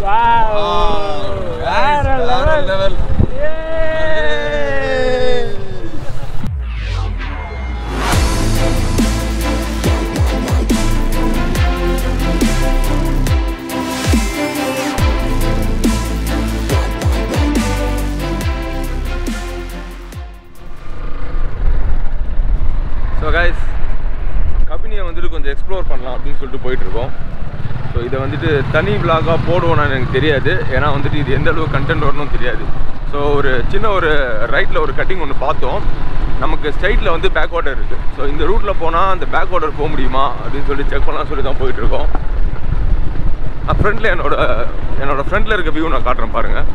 வேற level. So guys, கபினியை வந்துட்டு கொஞ்சம் எக்ஸ்ப்ளோர் பண்ணலாம் அப்படின்னு சொல்லிட்டு போயிட்டுருக்கோம். ஸோ இதை வந்துட்டு தனி விலாகாக போடுவோன்னு எனக்கு தெரியாது, ஏன்னா வந்துட்டு இது எந்த அளவுக்கு கண்டென்ட் வரணும்னு தெரியாது. ஸோ ஒரு சின்ன ஒரு ரைட்டில் ஒரு கட்டிங் ஒன்று பார்த்தோம். நமக்கு ஸ்ட்ரைட்டில் வந்து பேக் வாட்டர் இருக்குது. ஸோ இந்த ரூட்டில் போனால் அந்த பேக் வாட்டர் போக முடியுமா அப்படின்னு சொல்லி செக் பண்ணலாம் சொல்லி தான் போயிட்டுருக்கோம். ஃப்ரண்ட்டில் என்னோட ஃப்ரண்ட்டில் இருக்க வியூ நான் காட்டுறேன் பாருங்கள்.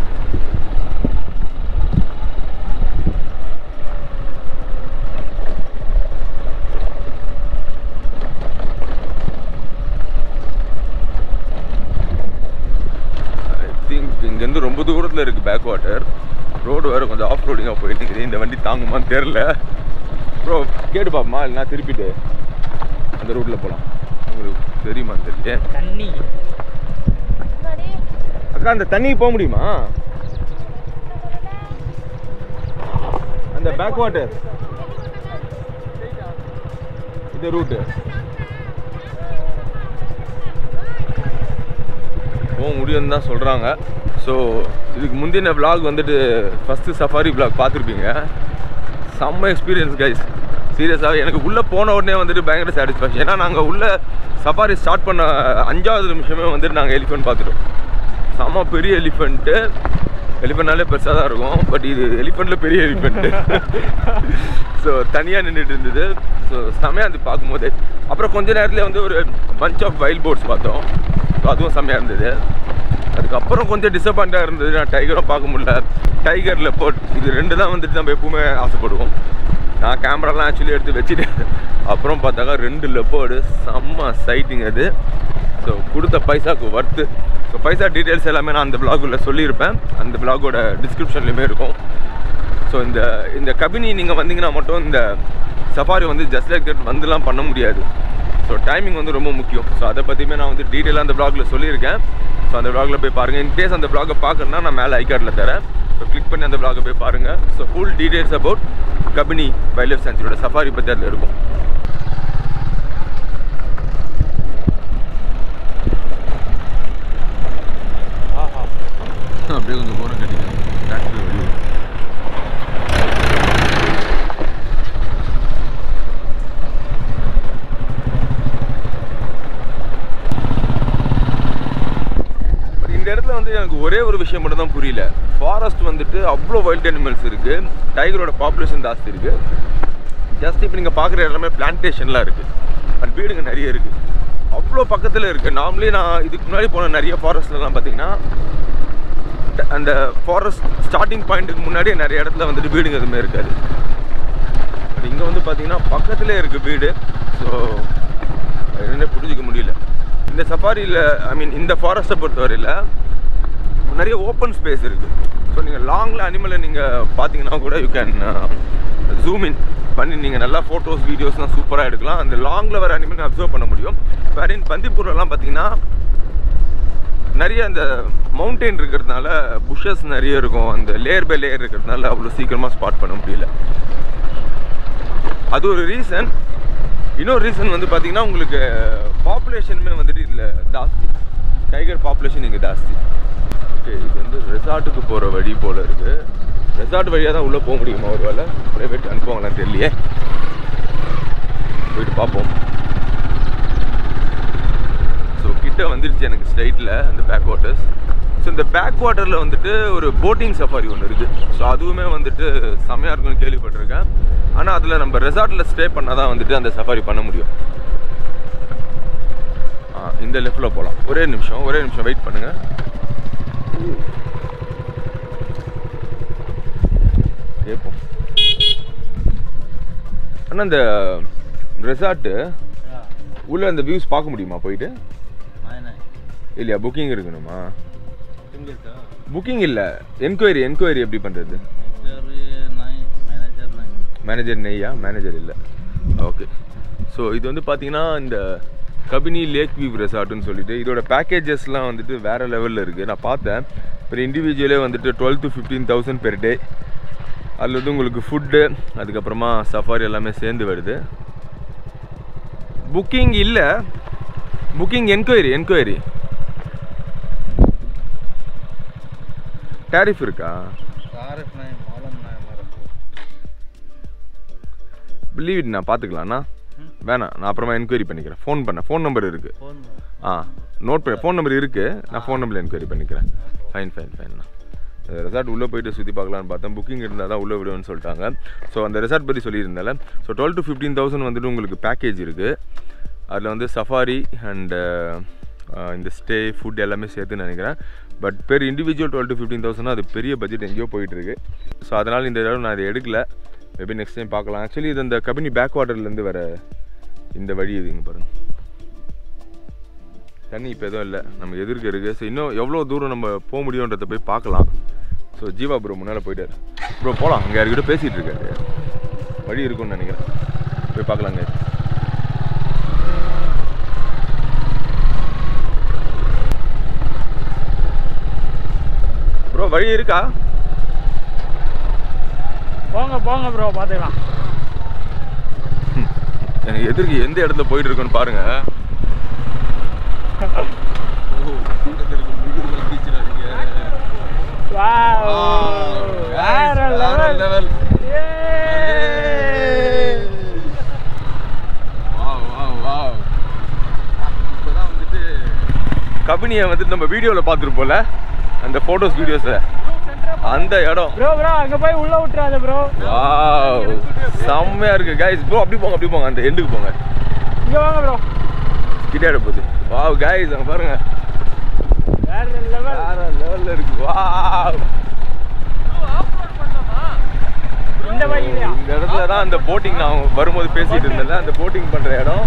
இங்கேருந்து ரொம்ப தூரத்தில் இருக்குது பேக் வாட்டர். ரோடு வேறு கொஞ்சம் ஆஃப் ரோடிங்காக போயிட்டு இருக்குது. இந்த வண்டி தாங்குமான்னு தெரில. ப்ரோ கேட்டு பாப்போமா, இல்லைனா திருப்பிட்டு அந்த ரூட்டில் போகலாம். உங்களுக்கு தெரியுமான்னு தெரியல. தண்ணி அக்கா, அந்த தண்ணிக்கு போக முடியுமா? அந்த பேக் வாட்டர் இந்த ரூட்டு போக முடியும்னு தான் சொல்கிறாங்க. ஸோ இதுக்கு முந்தின விளாக் வந்துட்டு ஃபஸ்ட்டு சஃபாரி விளாக் பார்த்துருப்பீங்க. செம்ம எக்ஸ்பீரியன்ஸ் கைஸ். சீரியஸாக எனக்கு உள்ளே போன உடனே வந்துட்டு பயங்கர சாட்டிஸ்ஃபேக்ஷன். ஏன்னா நாங்கள் உள்ளே சஃபாரி ஸ்டார்ட் பண்ண 5வது நிமிஷமே வந்துட்டு நாங்கள் எலிஃபென்ட் பார்த்துட்டோம். செம்ம பெரிய எலிஃபெண்ட்டு. எலிஃபெண்ட்னாலே பெருசாக தான் இருக்கும், பட் இது எலிஃபெண்ட்டில் பெரிய எலிஃபெண்ட்டு. ஸோ தனியாக நின்றுட்டு இருந்தது. ஸோ செம்மையாக இருந்து பார்க்கும்போது. அப்புறம் கொஞ்ச நேரத்தில் வந்து ஒரு பஞ்ச் ஆஃப் வைல்ட் போட்ஸ் பார்த்தோம். ஸோ அதுவும் செம்மையாக இருந்தது. அதுக்கப்புறம் கொஞ்சம் டிசப்பாயிண்டாக இருந்தது. நான் டைகரும் பார்க்க முடியல. டைகர், லெப்பர்ட் இது 2 தான் வந்துட்டு நம்ம எப்பவுமே ஆசைப்படுவோம். நான் கேமராலாம் ஆக்சுவலி எடுத்து வச்சுட்டு அப்புறம் பார்த்தாக்கா 2 லெப்பர்டு செம்ம சைட்டிங் அது. ஸோ கொடுத்த பைசாவுக்கு ஒர்த்து. ஸோ பைசா டீட்டெயில்ஸ் எல்லாமே நான் அந்த விளாகுள்ள சொல்லியிருப்பேன். அந்த விளாகோட டிஸ்கிரிப்ஷன்லேயுமே இருக்கும். ஸோ இந்த கபினி நீங்கள் வந்தீங்கன்னா மட்டும் இந்த சஃபாரி வந்து ஜஸ்ட் லைக் தட் வந்துலாம் பண்ண முடியாது. ஸோ டைமிங் வந்து ரொம்ப முக்கியம். ஸோ அதை பற்றியுமே நான் வந்து டீட்டெயிலாக அந்த விளாகில் சொல்லியிருக்கேன். ஸோ அந்த விளாகில் போய் பாருங்கள். இன்கேஸ் அந்த விளாகை பார்க்கணுன்னா நான் மேலே ஐகார்டில் தரேன். ஸோ கிளிக் பண்ணி அந்த விளாகை போய் பாருங்கள். So full details about Kabini wildlife சான்ச்சுரியோட சஃபாரி பற்றி அதில் இருக்கும். அப்படியே கொஞ்சம் போகிறோம் கட்டிங்க டிராக்டர் வெளியே. இந்த இடத்துல வந்து எனக்கு ஒரே ஒரு விஷயம் மட்டும் தான் புரியல. ஃபாரஸ்ட் வந்துட்டு அவ்வளோ வைல்ட் அனிமல்ஸ் இருக்குது. டைகரோட பாப்புலேஷன் ஜாஸ்தி இருக்குது. ஜஸ்ட் இப்போ நீங்கள் பார்க்குற எல்லாமே பிளான்டேஷன்லாம் இருக்குது. அண்ட் வீடுங்க நிறைய இருக்குது. அவ்வளோ பக்கத்தில் இருக்குது. நார்மலி நான் இதுக்கு முன்னாடி போன நிறைய ஃபாரஸ்ட்லலாம் பார்த்தீங்கன்னா அந்த ஃபாரஸ்ட் ஸ்டார்டிங் பாயிண்ட்டுக்கு முன்னாடியே நிறைய இடத்துல வந்துட்டு வீடுங்க எதுவுமே இருக்காது. இங்கே வந்து பார்த்தீங்கன்னா பக்கத்துலேயே இருக்குது வீடு. ஸோ என்னென்ன புரிஞ்சிக்க முடியல. இந்த சஃபாரியில் இந்த ஃபாரஸ்ட்டை பொறுத்தவரையில் நிறைய ஓப்பன் ஸ்பேஸ் இருக்குது. ஸோ நீங்கள் லாங்கில் அனிமலை நீங்கள் பார்த்தீங்கன்னா கூட யூ கேன் ஜூம் இன் பண்ணி நீங்கள் நல்லா ஃபோட்டோஸ் வீடியோஸ்லாம் சூப்பராக எடுக்கலாம். அந்த லாங்கில் வர அனிமல் அப்சர்வ் பண்ண முடியும். வேறு பந்திப்பூர்லாம் பார்த்தீங்கன்னா நிறைய அந்த மவுண்டெயின் இருக்கிறதுனால புஷஸ் நிறைய இருக்கும். அந்த லேயர் பை லேயர் இருக்கிறதுனால அவ்வளோ சீக்கிரமாக ஸ்பாட் பண்ண முடியல. அது ஒரு ரீசன். இன்னொரு ரீசன் வந்து பார்த்தீங்கன்னா உங்களுக்கு பாப்புலேஷனுமே வந்துட்டு இதில் ஜாஸ்தி. டைகர் பாப்புலேஷன் இங்கே ஜாஸ்தி. ஓகே, இது வந்து ரெசார்ட்டுக்கு போகிற வழி போல் இருக்குது. ரெசார்ட் வழியாக தான் உள்ளே போக முடியுமா? ஒரு வேலை ப்ரைவேட் அனுப்புவாங்களான்னு தெரியலையே. போயிட்டு பார்ப்போம். ஸோ கிட்ட வந்துடுச்சு எனக்கு ஸ்ட்ரைட்டில் அந்த பேக் வாட்டர்ஸ். ஸோ இந்த பேக் வாட்டரில் வந்துட்டு ஒரு போட்டிங் சஃபாரி ஒன்று இருக்குது. ஸோ அதுவுமே வந்துட்டு செம்மையாக இருக்குன்னு கேள்விப்பட்டிருக்கேன். ஆனால் அதில் நம்ம ரெசார்ட்டில் ஸ்டே பண்ணால் தான் வந்துட்டு அந்த சஃபாரி பண்ண முடியும். இந்த லெஃப்டில் போகலாம். ஒரே நிமிஷம் வெயிட் பண்ணுங்கள். கேட்போம். ஆனால் இந்த ரெசார்ட்டு உள்ள அந்த வியூஸ் பார்க்க முடியுமா போயிட்டு? இல்லையா, புக்கிங் இருக்கணுமா? புக்கிங் இல்லை, என்கொயரி எப்படி பண்ணுறது? மேனேஜர் நெய்யா? மேனேஜர் இல்லை. ஓகே. ஸோ இது வந்து பார்த்தீங்கன்னா இந்த கபினி லேக் வியூ ரெசார்ட்டுன்னு சொல்லிட்டு இதோட பேக்கேஜஸ்லாம் வந்துட்டு வேறு லெவலில் இருக்குது. நான் பார்த்தேன். இப்போ இண்டிவிஜுவலே வந்துட்டு 12,000 to 15,000 பெர் டே. அதில் வந்து உங்களுக்கு ஃபுட்டு அதுக்கப்புறமா சஃபாரி எல்லாமே சேர்ந்து வருது. புக்கிங் இல்லை, புக்கிங் என்கொயரி. டாரிஃப் இருக்கா? லீவ் இட், நான் பார்த்துக்கலாம்ண்ணா. வேணாம், நான் அப்புறமா என்கொயரி பண்ணிக்கிறேன். ஃபோன் நம்பர் இருக்குது. நோட் பண்ண ஃபோன் நம்பர் இருக்குது. நான் ஃபோன் நம்பரில் என்கொயரி பண்ணிக்கிறேன். ஃபைன்ண்ணா. ரெசார்ட் உள்ளே போய்ட்டு சுற்றி பார்க்கலான்னு பார்த்தேன். புக்கிங் இருந்தால் தான் உள்ளே விடுவேன்னு சொல்லிட்டாங்க. ஸோ அந்த ரெசார்ட் பற்றி சொல்லியிருந்தால ஸோ 12,000 to 15,000 வந்துட்டு உங்களுக்கு பேக்கேஜ் இருக்குது. அதில் வந்து சஃபாரி அண்டு இந்த ஸ்டே ஃபுட் எல்லாமே சேர்த்துன்னு நினைக்கிறேன். பட் பெர் இண்டிவிஜுவல் 12,000 to 15,000 அது பெரிய பட்ஜெட் எங்கேயோ போயிட்டுருக்கு. ஸோ அதனால் இந்த தடவை நான் இதை எடுக்கல. மேபி நெக்ஸ்ட் டைம் பார்க்கலாம். ஆக்சுவலி இது இந்த கபினி பேக் வாட்டர்லேருந்து வர இந்த வழி இதுங்க பாருங்கள். தண்ணி இப்போ எதுவும் இல்லை, நம்ம எதிர்க்க இருக்குது. ஸோ இன்னும் எவ்வளோ தூரம் நம்ம போக முடியுன்றதை போய் பார்க்கலாம். ஸோ ஜீவா ப்ரோ முன்னால் போயிட்டார். ப்ரோ போகலாம், அங்கே யார்கிட்ட பேசிகிட்டு இருக்காரு. வழி இருக்கும்னு நினைக்கிறேன். போய் பார்க்கலாங்க. ப்ரோ வழி இருக்கா? போங்க ப்ரோ, பார்த்துக்கலாம். எனக்கு எதிர்க்கு எந்த இடத்துல போயிட்டு இருக்குன்னு பாருங்க. கபினியை வந்துட்டு நம்ம வீடியோவில் பார்த்துருப்போம்ல, அந்த ஃபோட்டோஸ் வீடியோஸில் அந்த இடம். ப்ரோ அங்கே போய் உள்ள விட்டுறாத ப்ரோ. வாவ் செம்மையாக இருக்குது கைஸ். ப்ரோ அப்படி போங்க, அந்த எண்டுக்கு போங்க. இங்கே வாங்க ப்ரோ, கிட்ட போகுது. வாவ் கைஸ் அங்கே பாருங்க, வேற லெவலில் இருக்கு. வாவ் இந்த இடத்துல தான் அந்த போட்டிங் நான் வரும்போது பேசிட்டு இருந்தேன். அந்த போட்டிங் பண்ணுற இடம்.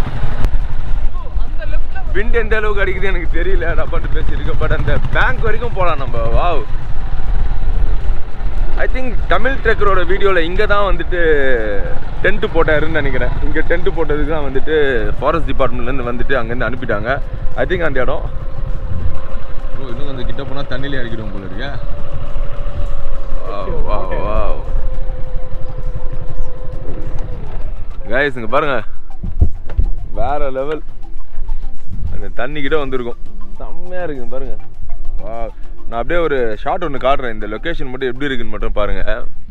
விண்ட் எந்த அளவுக்கு அடிக்குது எனக்கு தெரியல, டப்பாட்டு பேசிட்டு. பட் அந்த பேங்க் வரைக்கும் போகலாம் நம்ம. வாவ் ஐ திங்க் தமிழ் ட்ரெக்கரோட வீடியோவில் இங்கே தான் வந்துட்டு டென்ட்டு போட்டாருன்னு நினைக்கிறேன். இங்கே டென்ட்டு போட்டதுக்கு தான் வந்துட்டு ஃபாரஸ்ட் டிபார்ட்மெண்ட்லேருந்து வந்துட்டு அங்கேருந்து அனுப்பிட்டாங்க. ஐ திங்க் அந்த இடம். இன்னும் கொஞ்சம் கிட்ட போனால் தண்ணியிலே இறக்கிடுவோம் போல இருக்க. கைஸ் இங்கே பாருங்க, வேற லெவல். அந்த தண்ணி கிட்ட வந்திருக்கும், செம்மையாக இருக்குங்க பாருங்க. வா நான் அப்படியே ஒரு ஷார்ட் ஒன்று காட்டுறேன். இந்த லொக்கேஷன் மட்டும் எப்படி இருக்குன்னு மட்டும் பாருங்க.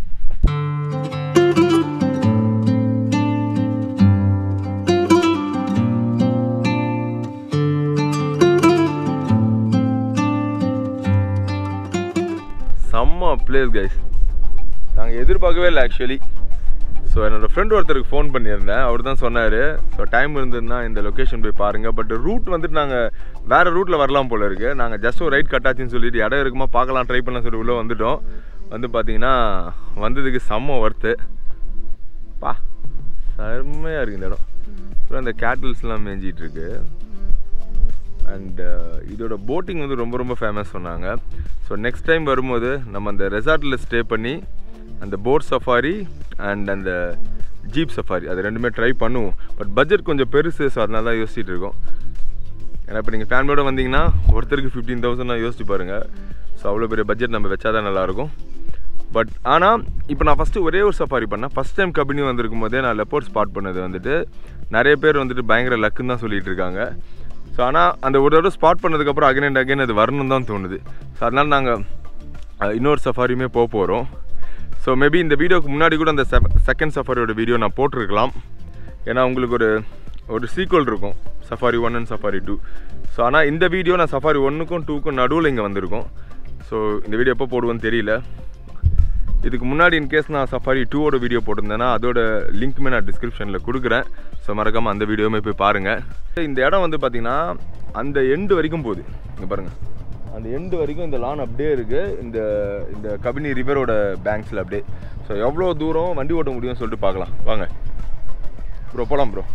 செம்ம பிளேஸ் கைஸ். நாங்கள் எதிர்பார்க்கவே இல்லை ஆக்சுவலி. ஸோ என்னோடய ஃப்ரெண்ட் ஒருத்தருக்கு ஃபோன் பண்ணியிருந்தேன். அவர் தான் சொன்னார், ஸோ டைம் இருந்ததுன்னா இந்த லொக்கேஷன் போய் பாருங்கள். பட் ரூட் வந்துட்டு நாங்கள் வேறு ரூட்டில் வரலாம் போல இருக்குது. நாங்கள் ஜஸ்ட் ஒரு ரைட் கட்டாச்சுன்னு சொல்லிட்டு இடம் இருக்குமா பார்க்கலாம், ட்ரை பண்ணலாம் சொல்லி உள்ளே வந்துவிட்டோம். வந்து பார்த்தீங்கன்னா வந்ததுக்கு செம்ம ஒர்த்து. பா செம்மையாக இருக்குது இந்த இடம். அப்புறம் அந்த கேட்டில்ஸ்லாம் மேய்ஞ்சிட்ருக்கு. அண்ட் இதோட போட்டிங் வந்து ரொம்ப ரொம்ப ஃபேமஸ் சொன்னாங்க. ஸோ நெக்ஸ்ட் டைம் வரும்போது நம்ம அந்த ரெசார்ட்டில் ஸ்டே பண்ணி அந்த போட் சஃபாரி அண்ட் அந்த ஜீப் சஃபாரி அது ரெண்டுமே ட்ரை பண்ணுவோம். பட் பட்ஜெட் கொஞ்சம் பெருசு, ஸோ அதனால தான் யோசிச்சுட்டு இருக்கோம். ஏன்னா இப்போ நீங்கள் ஃபேமிலியோடு வந்தீங்கன்னா ஒருத்தருக்கு 15,000 யோசிச்சு பாருங்கள். ஸோ அவ்வளோ பெரிய பட்ஜெட் நம்ம வச்சா தான் நல்லாயிருக்கும். பட் ஆனால் இப்போ நான் ஃபஸ்ட்டு ஒரே ஒரு சஃபாரி பண்ணேன். ஃபஸ்ட் டைம் கபினி வந்திருக்கும் போதே நான் லெப்பர்ட் ஸ்பாட் பண்ணது வந்துட்டு நிறைய பேர் வந்துட்டு பயங்கர லக்குன்னு தான் சொல்லிகிட்டு இருக்காங்க. ஸோ ஆனால் அந்த ஒரு தடவை ஸ்பாட் பண்ணதுக்கப்புறம் அகைன் அண்ட் அகைன் அது வரணும் தான் தோணுது. ஸோ அதனால் நாங்கள் இன்னொரு சஃபாரியுமே போக போகிறோம். ஸோ மேபி இந்த வீடியோக்கு முன்னாடி கூட அந்த செகண்ட் சஃபாரியோட வீடியோ நான் போட்டிருக்கலாம். ஏன்னா உங்களுக்கு ஒரு சீக்வல் இருக்கும், சஃபாரி 1 அண்ட் சஃபாரி 2. ஸோ ஆனால் இந்த வீடியோ நான் சஃபாரி 1க்கும் 2க்கும் நடுவில் இங்கே வந்திருக்கோம். ஸோ இந்த வீடியோ எப்போ போடுவோன்னு தெரியல. இதுக்கு முன்னாடி இன்கேஸ் நான் சஃபாரி 2ஓட வீடியோ போட்டிருந்தேன்னா அதோட லிங்க்குமே நான் டிஸ்கிரிப்ஷனில் கொடுக்குறேன். ஸோ மறக்காமல் அந்த வீடியோவுமே போய் பாருங்கள். இந்த இடம் வந்து பார்த்திங்கன்னா அந்த எண்டு வரைக்கும் போகுது. இங்கே பாருங்கள், அந்த எண்டு வரைக்கும் இந்த லான் அப்படியே இருக்குது. இந்த கபினி ரிவரோட பேங்க்ஸில் அப்படியே. ஸோ எவ்வளோ தூரம் வண்டி ஓட்ட முடியும்னு சொல்லிட்டு பார்க்கலாம் வாங்க. ப்ரோ போகலாம் ப்ரோ.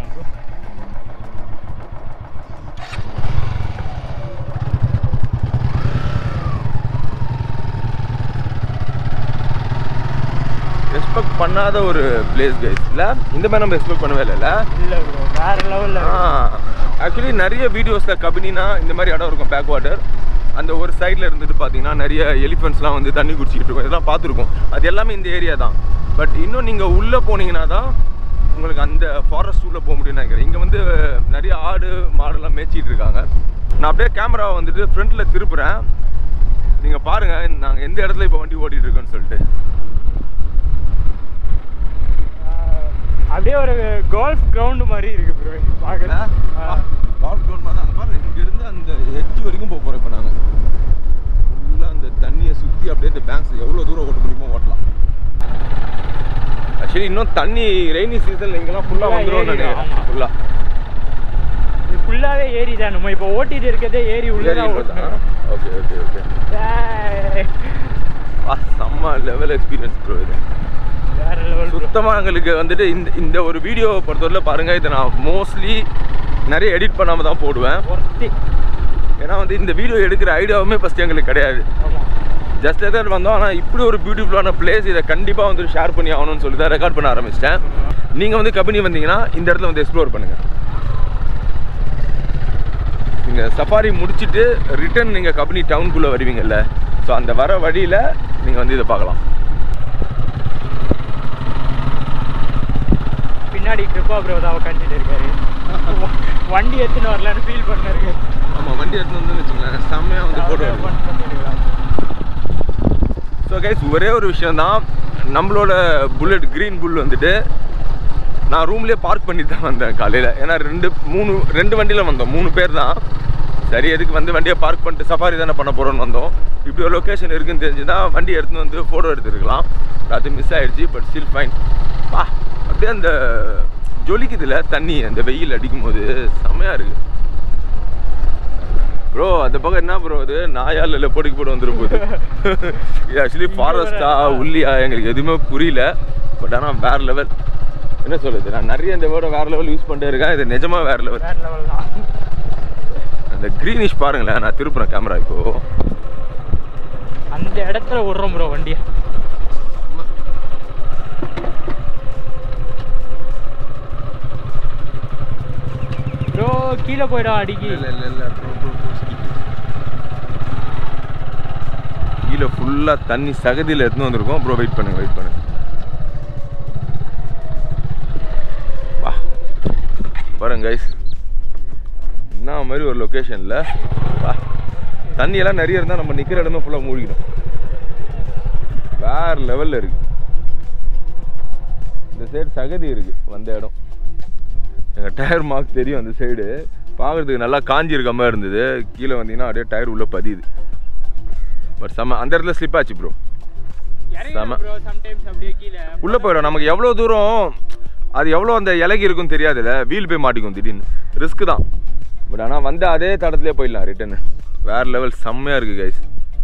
எக்ஸ்பெக்ட் பண்ணாத ஒரு பிளேஸ் கைஸ். இல்லை இந்த மாதிரி நம்ம எக்ஸ்பெக்ட் பண்ணவே இல்லை. இல்லை ப்ரோ, வேறு லெவலில். ஆக்சுவலி நிறைய வீடியோஸில் கபினினா இந்த மாதிரி இடம் இருக்கும், பேக் வாட்டர். அந்த ஒரு சைடில் இருந்துட்டு பார்த்தீங்கன்னா நிறைய எலிஃபென்ட்ஸ்லாம் வந்து தண்ணி குடிச்சிக்கிட்டு இருக்கும், இதெல்லாம் பார்த்துருக்கோம். அது எல்லாமே இந்த ஏரியா தான். பட் இன்னும் நீங்கள் உள்ளே போனீங்கன்னா தான் உங்களுக்கு அந்த ஃபாரஸ்ட் உள்ளே போக முடியும்னு நினைக்கிறேன். இங்கே வந்து நிறைய ஆடு மாடெல்லாம் மேய்ச்சிட்டு இருக்காங்க. நான் அப்படியே கேமராவை வந்துட்டு ஃப்ரண்ட்டில் திருப்புறேன், நீங்கள் பாருங்கள் நாங்கள் எந்த இடத்துல இப்போ வண்டி ஓட்டிகிட்டு இருக்கோன்னு சொல்லிட்டு. அப்படியே ஒரு கோல்ஃப் கிரவுண்டு மாதிரி இருக்கு ப்ரோ பார்க்கலாம். கோல்ஃப் கிரவுண்ட் மாதிரி தான் பாருங்க. இங்கேருந்து அந்த எட்ஜ் வரைக்கும் போக போகிறோம் இப்போ நாங்கள். ஃபுல்லாக அந்த தண்ணியை சுற்றி அப்படியே இந்த பேங்க்ஸ் எவ்வளோ தூரம் ஓட்ட முடியுமோ ஓட்டலாம். ஆக்சுவலி இன்னும் தண்ணி ரெய்னி சீசனில் இங்கெல்லாம் ஃபுல்லாக வந்துடும் நினைக்கிறேன். இது ஃபுல்லாகவே ஏரி தான். நம்ம இப்போ ஓட்டிட்டு இருக்கிறதே ஏரி உள்ளதான். Okay okay okay. செம்ம லெவல் எக்ஸ்பீரியன்ஸ் ப்ரோ இது. சுத்தமாக எங்களுக்கு வந்துட்டு இந்த ஒரு வீடியோ பொறுத்தவரையில் பாருங்கள், இதை நான் மோஸ்ட்லி நிறைய எடிட் பண்ணாமல் தான் போடுவேன். ஏன்னா வந்து இந்த வீடியோ எடுக்கிற ஐடியாவுமே ஃபஸ்ட்டு எங்களுக்கு கிடையாது. ஜஸ்ட் எதாவது வந்தோம். ஆனால் இப்படி ஒரு பியூட்டிஃபுல்லான பிளேஸ், இதை கண்டிப்பாக வந்து ஷேர் பண்ணி ஆகணும்னு சொல்லி தான் ரெக்கார்ட் பண்ண ஆரம்பிச்சிட்டேன். நீங்கள் வந்து கபினி வந்தீங்கன்னா இந்த இடத்துல வந்து எக்ஸ்ப்ளோர் பண்ணுங்கள். நீங்கள் சஃபாரி முடிச்சுட்டு ரிட்டன் நீங்கள் கபினி டவுனுக்குள்ளே வருவீங்கல்ல, ஸோ அந்த வர வழியில் நீங்கள் வந்து இதை பார்க்கலாம். பின்னாடி கிருப்பா ப்ரோ தான் உட்காந்துட்டு இருக்காரு. வண்டி எடுத்துன்னு வரலான்னு ஃபீல் பண்ணாரு. ஆமாம், வண்டி எடுத்துன்னு வந்து வச்சுங்களேன், செம்மையாக வந்து போட்டு. ஸோ கைஸ், ஒரே ஒரு விஷயந்தான், நம்மளோட புல்லட் க்ரீன் புல் வந்துட்டு நான் ரூம்லேயே பார்க் பண்ணிட்டு தான் வந்தேன் காலையில். ஏன்னா ரெண்டு வண்டியில் வந்தோம், 3 பேர் தான். சரி, எதுக்கு வந்து வண்டியை பார்க் பண்ணிட்டு சஃபாரி தானே பண்ண போகிறோன்னு வந்தோம். இப்படி ஒரு லொக்கேஷன் இருக்குன்னு தெரிஞ்சுதான் வண்டி எடுத்துன்னு வந்து ஃபோட்டோ எடுத்துருக்கலாம். அது மிஸ் ஆகிடுச்சு. But still fine. அப்படியே அந்த ஜொலிக்குதுல தண்ணி அந்த வெயில் அடிக்கும் போது செம்மையாக இருக்குது ப்ரோ. அந்த பக்கம் என்ன ப்ரோ, அது நாயால் இல்லை போட்டு வந்துடும் போது. இது ஆக்சுவலி ஃபாரஸ்டா உள்ளியா எங்களுக்கு எதுவுமே புரியல. பட் ஆனால் வேறு லெவல். என்ன சொல்லுது, நான் நிறைய இந்த வேர்டை வேறு லெவல் யூஸ் பண்ணிட்டே இருக்கேன். இது நிஜமாக வேறு லெவல். அந்த க்ரீனிஷ் பாருங்களேன். நான் திருப்புறேன் கேமரா. இப்போ அந்த இடத்துல விடுறோம் ப்ரோ வண்டியை. ப்ரோ கீழே போயிடும் அடிக்கி. இல்லை கீழே ஃபுல்லாக தண்ணி சகதியில் எடுத்துன்னு வந்திருக்கோம் ப்ரோ. வெயிட் பண்ணுங்க. வா பாருங்க கைஸ், என்ன மாதிரி ஒரு லொக்கேஷனில். வா, தண்ணியெல்லாம் நிறைய இருந்தால் நம்ம நிற்கிற இடமே ஃபுல்லாக மூழ்கிடும். வேறு லெவலில் இருக்குது. இந்த சைடு சகதி இருக்குது வந்த இடம். எங்கள் டயர் மார்க் தெரியும் அந்த சைடு. பார்க்குறதுக்கு நல்லா காஞ்சிருக்க மாதிரி இருந்தது. கீழே வந்தீங்கன்னா அப்படியே டயர் உள்ளே பதியுது. பட் செம்ம. அந்த இடத்துல ஸ்லிப் ஆச்சு ப்ரோ. செம்ம. உள்ளே போயிடும். நமக்கு எவ்வளோ தூரம் அது எவ்வளோ அந்த இலகி இருக்குன்னு தெரியாதுல்ல, வீல் போய் மாட்டிக்கும் திடீர்னு. ரிஸ்க்கு தான். பட் ஆனால் வந்து அதே தடத்துலேயே போயிடலாம் ரிட்டர்னு. வேறு லெவல் செம்மையாக இருக்குது கைஸ்.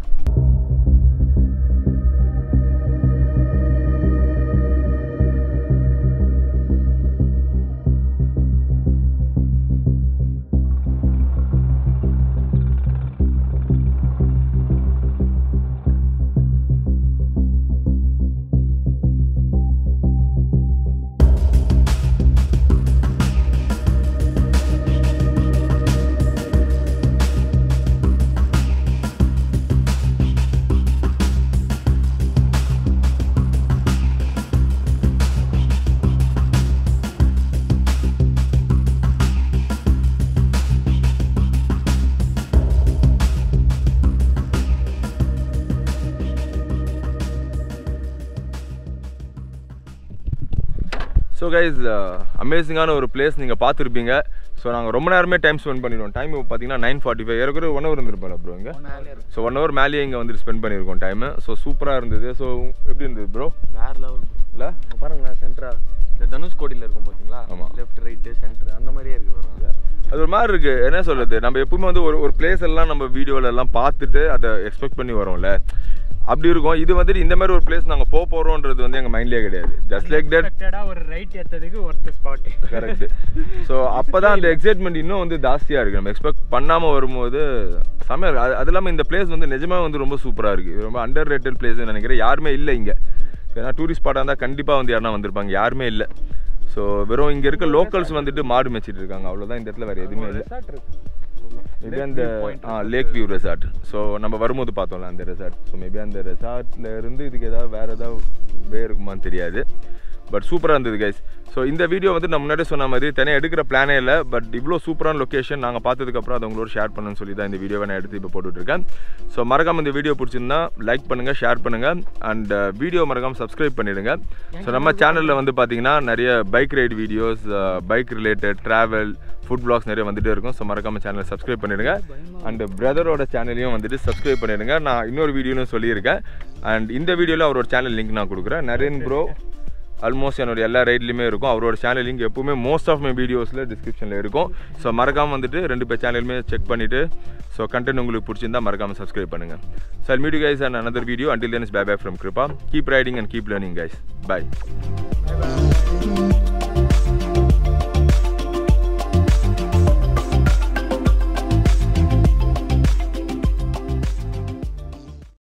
ஸோ கைஸ், அமேசிங்கான ஒரு பிளேஸ் நீங்கள் பார்த்துருப்பீங்க. ஸோ நாங்கள் ரொம்ப நேரமே டைம் ஸ்பெண்ட் பண்ணிடுவோம். டைம் பார்த்தீங்கன்னா 9:45. ஏற்கனவே 1 hour இருந்திருப்பாரு ப்ரோ இங்கே. ஸோ 1 hour மேலேயே இங்கே வந்து ஸ்பெண்ட் பண்ணியிருக்கோம் டைமு. ஸோ சூப்பராக இருந்தது. ஸோ எப்படி இருந்தது ப்ரோ? வேறு லெவல் இல்லை பாருங்களேன். சென்டராக இந்த தனுஷ்கோடியில் இருக்கும் பார்த்தீங்களா? ஆமாம், லெஃப்ட் ரைட்டு சென்டர் அந்த மாதிரியே இருக்குது. அது ஒரு மாதிரி இருக்குது. என்ன சொல்கிறது, நம்ம எப்பவுமே வந்து ஒரு பிளேஸ் எல்லாம் நம்ம வீடியோவில் எல்லாம் பார்த்துட்டு அதை எக்ஸ்பெக்ட் பண்ணி வரோம்ல, அப்படி இருக்கும். இது வந்துட்டு இந்த மாதிரி ஒரு பிளேஸ் நாங்கள் போக போகிறோன்றது வந்து எங்கள் மைண்ட்லேயே கிடையாது. ஜஸ்ட் லைக் தட் ஒரு ரைட் ஏற்றதுக்கு ஒர்த் ஸ்பாட். கரெக்ட். ஸோ அப்போ தான் அந்த எக்ஸைட்மெண்ட் இன்னும் வந்து ஜாஸ்தியாக இருக்குது. நம்ம எக்ஸ்பெக்ட் பண்ணாமல் வரும்போது செம்மையாக இருக்குது. அது இல்லாமல் இந்த பிளேஸ் வந்து நிஜமாக வந்து ரொம்ப சூப்பராக இருக்குது. ரொம்ப அண்டர் ரேட்டட் பிளேஸ்ன்னு நினைக்கிறேன். யாருமே இல்லை இங்கே. ஏன்னா டூரிஸ்ட் ஸ்பாட்டாக இருந்தால் கண்டிப்பாக வந்து யாருனா வந்திருப்பாங்க. யாருமே இல்லை. ஸோ வெறும் இங்கே இருக்க லோக்கல்ஸ் வந்துட்டு மாடு மேய்ச்சிட்டு இருக்காங்க, அவ்வளோதான். இந்த இடத்துல வேறு எதுவுமே இல்லை. மேபி அந்த லேக் வியூ ரெசார்ட். ஸோ நம்ம வரும்போது பார்த்தோம்ல அந்த ரெசார்ட். ஸோ மேபி அந்த ரெசார்ட்டில் இருந்து இதுக்கு வேறு வே இருக்குமான்னு தெரியாது. பட் சூப்பராக இருந்தது கைஸ். ஸோ இந்த வீடியோ வந்து நம்ம முன்னாடி சொன்ன மாதிரி தனியாக எடுக்கிற பிளானே இல்லை. பட் இவ்வளோ சூப்பரான லொக்கேஷன் நாங்கள் பார்த்ததுக்கப்புறம் அதை உங்களோட ஷேர் பண்ணணும்னு சொல்லி தான் இந்த வீடியோவை நான் எடுத்து இப்போ போட்டுட்ருக்கேன். ஸோ மறக்காமல் இந்த வீடியோ பிடிச்சிருந்தா லைக் பண்ணுங்கள், ஷேர் பண்ணுங்கள், அண்ட் வீடியோ மறக்காமல் சப்ஸ்கிரைப் பண்ணிவிடுங்க. ஸோ நம்ம சேனலில் வந்து பார்த்தீங்கன்னா நிறைய bike ride videos, bike related travel, food vlogs நிறைய வந்துகிட்டே இருக்கும். ஸோ மறக்காமல் சேனலை சப்ஸ்கிரைப் பண்ணிவிடுங்க. அண்ட் பிரதரோட சேனலையும் வந்துட்டு சப்ஸ்கிரைப் பண்ணிவிடுங்க. நான் இன்னொரு வீடியோன்னு சொல்லியிருக்கேன். அண்ட் இந்த வீடியோவில் அவரோட சேனல் லிங்க் நான் கொடுக்குறேன். நரேன் ப்ரோ ஆல்மோஸ்ட் என்னோட எல்லா ரைட்லையுமே இருக்கும். அவரோட சேனல் லிங்க் எப்பவுமே மோஸ்ட் ஆஃப் மை வீடியோஸில் டிஸ்கிரிப்ஷனில் இருக்கும். ஸோ மறக்காமல் வந்துட்டு 2 பேர் சேனலுமே செக் பண்ணிவிட்டு ஸோ கண்டென்ட் உங்களுக்கு பிடிச்சிருந்தா மறக்காமல் சப்ஸ்கிரைப் பண்ணுங்கள். So I'll meet you guys on another video. Until then, it's bye bye from Kripa. Keep riding and keep learning guys. Bye. Bye bye.